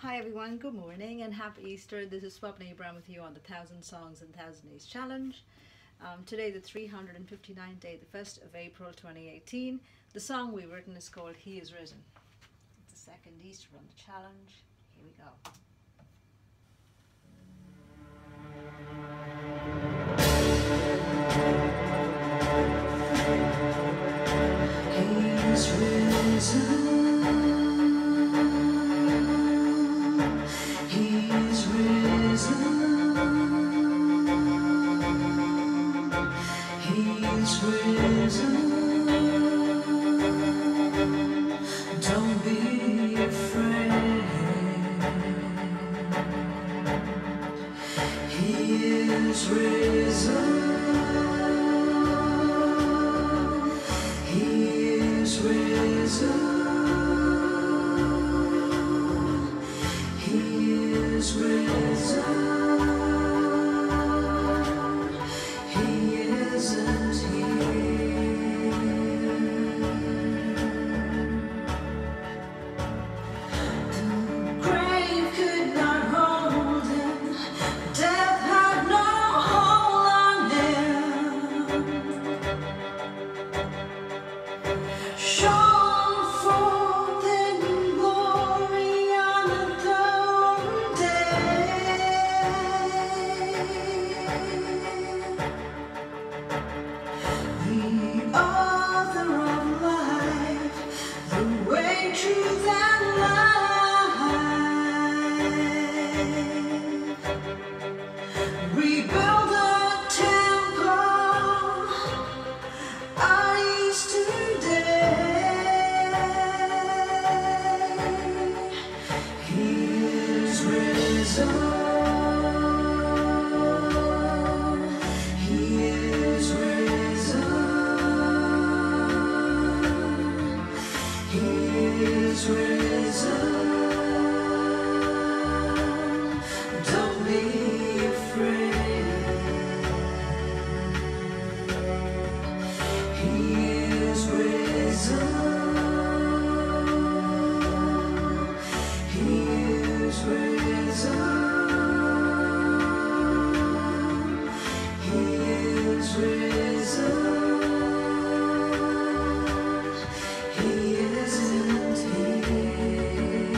Hi everyone, good morning and happy Easter. This is Swapna Abraham with you on the 1000 Songs in 1000 Days Challenge. Today the 359th day, the 1st of April 2018. The song we've written is called He Is Risen. It's the second Easter on the challenge. Here we go. He is risen. He's risen. Don't be afraid. He is risen. He is risen. He is risen. Shone forth in glory on the third day. The author of life, the way, truth, and life. Rebuild a temple, our Easter day. He is risen. He is risen. He is risen. Don't be afraid. He is risen. He is risen. He is risen. He isn't here.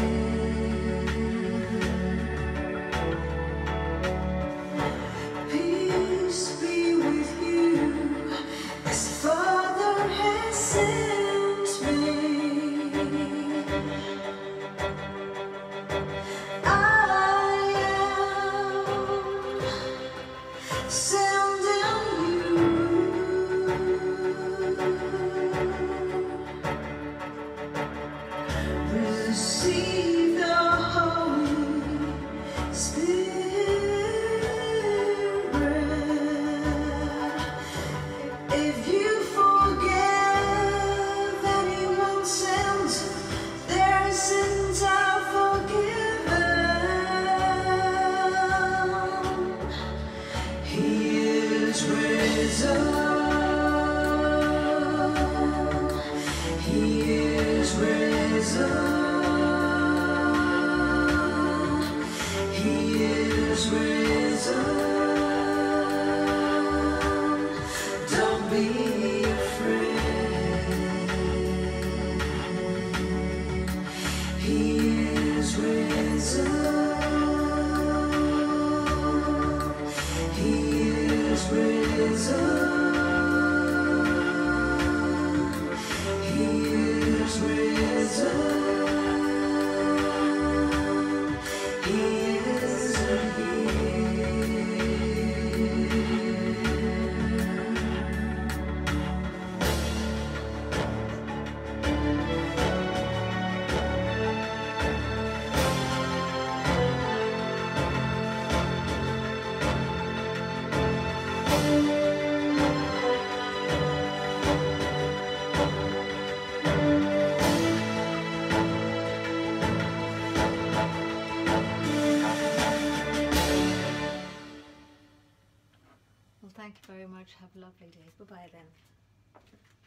Peace be with you, as the Father has sent me. I am sending you. Receive the Holy Spirit. If you forgive anyone's sins, their sins are forgiven. He is risen. He is risen. He is risen. Don't be afraid. He is risen. He is risen. He is risen. He isn't here. Well, thank you very much. Have a lovely day. Bye-bye then.